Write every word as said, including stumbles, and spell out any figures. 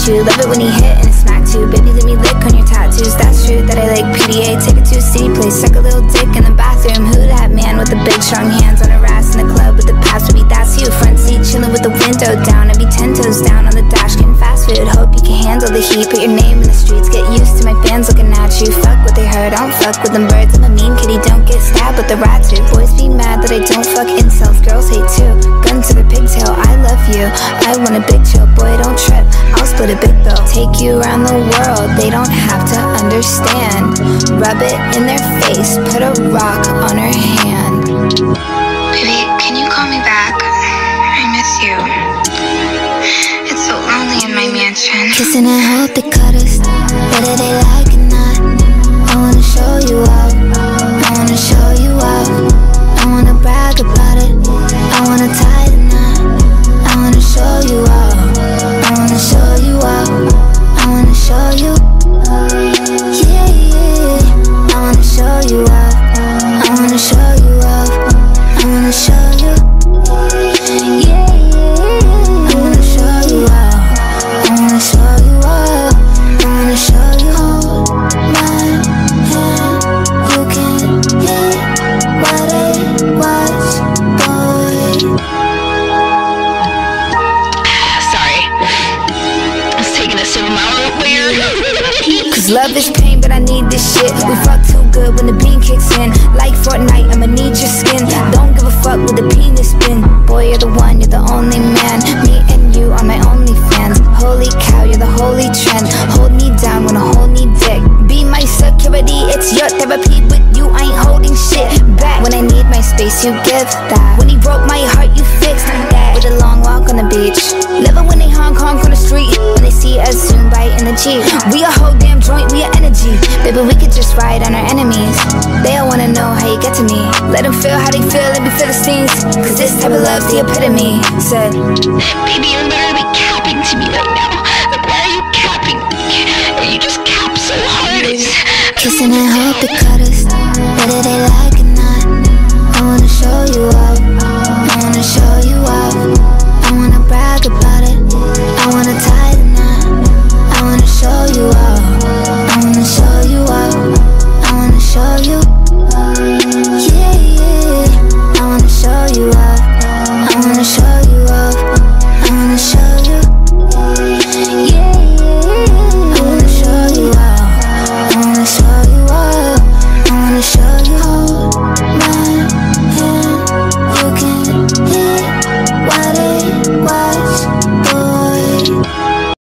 you. Love it when he hit and it smacked you. Baby, let me lick on your tattoos. That's true that I like P D A. Take it to a city place, suck a little dick in the bathroom. Who that man with the big strong hands on her ass in the club with the paps? Baby, that's you. Front seat chillin' with the window down. I be ten toes down on the dash getting fast food. Hope you can handle the heat. Put your name in the streets. Get used to my fans looking at you. Fuck what they heard. I don't fuck with them birds. I'm a mean kitty. Don't get stabbed with the rat too. Boys be mad that I don't fuck incels. Girls hate too. Gun to the pigtail. I love you. I want a big chill. Boy, don't trip. I'll split a big bill. Take you around the world. They don't have to understand. Rub it in their face. Put a rock on her hand. Baby, can you call me back? I miss you. It's so lonely in my mansion. Kissing and hope they cut us. Whether they like it or not. I wanna show you up. I wanna show you up. I wanna brag about it. I wanna tie the knot. I wanna show you up. I wanna show you up. I wanna show you. Yeah, yeah. I wanna show you up. I wanna show you up. I wanna show you. Yeah, yeah. I wanna show you up. I wanna show you up. I wanna show you. Hold my hand. You can hit what it was, boy. Sorry. I was taking a sip of my root beer. Cause love is pain, but I need this shit. We fuck too good when the bean kicks in. Like Fortnite, I'ma need your skin. Don't give a fuck with the penis spin. Boy, you're the one, you're the only man. Me and you are my only fans. Holy cow, you're the holy trend. Hold me down, wanna hold me dick. Be my security, it's your therapy. With you, I ain't holding shit back. When I need my space, you give that. When he broke my heart, you fixed that. With a long walk on the beach. Live it when they honk honk on the street. When they see us soon bite in the Jeep. We a whole damn joint, we a energy. Baby, we could just ride on our enemies. They all wanna know how you get to me. Let them feel how they feel, let me feel the stings. Cause this type of love's the epitome. Said, Baby, you're literally capping